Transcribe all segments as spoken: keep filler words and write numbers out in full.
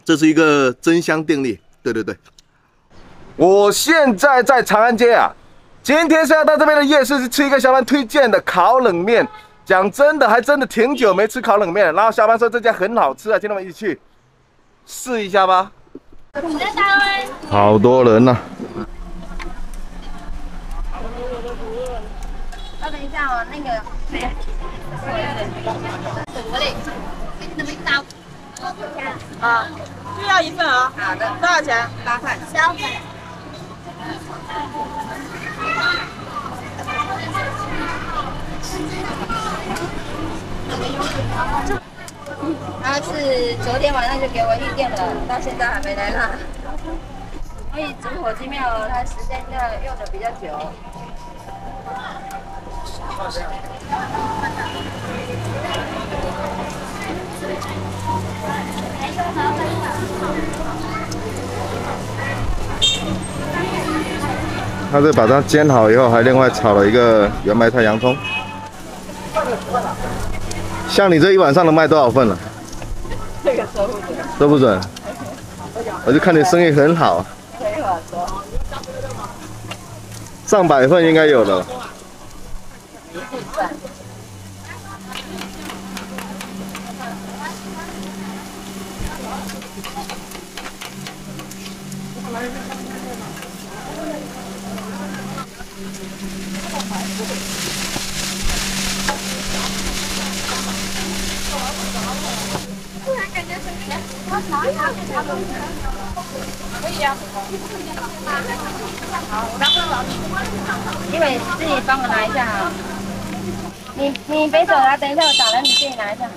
这是一个真香定律。对对对，我现在在长安街啊，今天是要到这边的夜市去吃一个小班推荐的烤冷面。讲真的，还真的挺久没吃烤冷面了。然后小班说这家很好吃啊，今天我们一起去试一下吧。好多人呐、啊！ 稍等一下哦，那个谁，我嘞，那么大。啊， 就要一份啊。 好的， 多少钱？ 八块，消费。他是昨天晚上就给我预定了，到现在还没来拿。所以煮火鸡面哦，它时间要用的比较久。 他是把它煎好以后，还另外炒了一个圆白菜、洋葱。像你这一晚上能卖多少份了？ 这个说不准， 说不准。我就看你生意很好， 没话说。 上百份应该有了。 可以啊。好， 因为自己帮我拿一下啊。你你别走了，等一下我打了，你自己拿一下。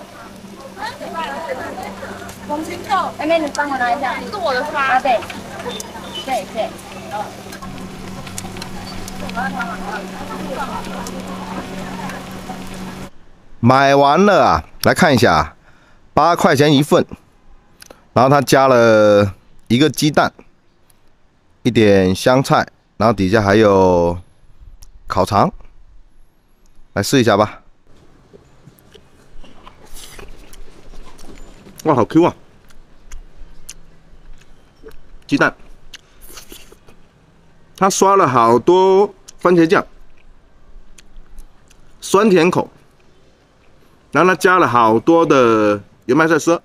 红青豆， 妹妹，你帮我拿一下。 是我的刷。 啊，对，对对。 买完了啊，来看一下，八块钱一份，然后他加了一个鸡蛋，一点香菜，然后底下还有烤肠，来试一下吧。哇，好 Q 啊！鸡蛋，他刷了好多番茄酱，酸甜口。然后他加了好多的圆白菜丝，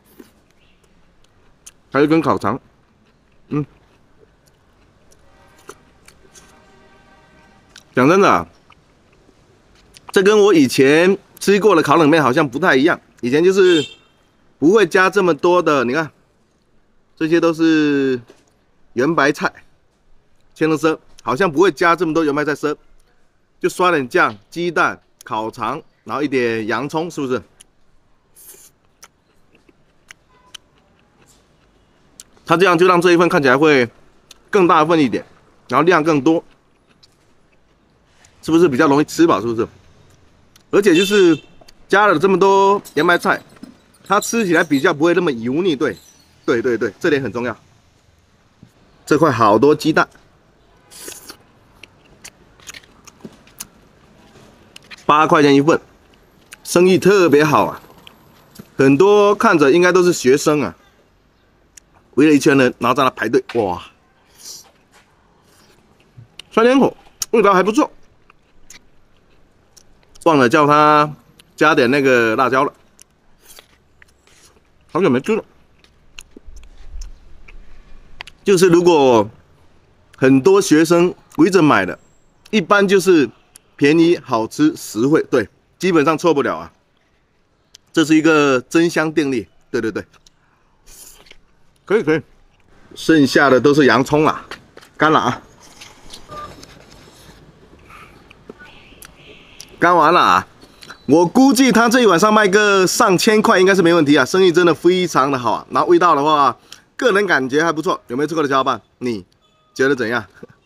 还有一根烤肠，嗯，讲真的、啊，这跟我以前吃过的烤冷面好像不太一样。以前就是不会加这么多的，你看，这些都是圆白菜、千层丝，好像不会加这么多圆白菜丝，就刷点酱、鸡蛋、烤肠。然后一点洋葱，是不是？它这样就让这一份看起来会更大份一点，然后量更多，是不是比较容易吃饱？是不是？而且就是加了这么多圆白菜，它吃起来比较不会那么油腻。对，对对对，这点很重要。这块好多鸡蛋，八块钱一份。生意特别好啊，很多看着应该都是学生啊，围了一圈人，然后在那排队，哇，酸甜口，味道还不错。忘了叫他加点那个辣椒了，好久没吃了。就是如果很多学生围着买的，一般就是便宜、好吃、实惠，对。基本上错不了啊，这是一个真香定律。对对对，可以可以，剩下的都是洋葱啊，干了啊，干完了啊。我估计他这一晚上卖个上千块应该是没问题啊，生意真的非常的好啊。然后味道的话，个人感觉还不错，有没有吃过的小伙伴，你觉得怎样？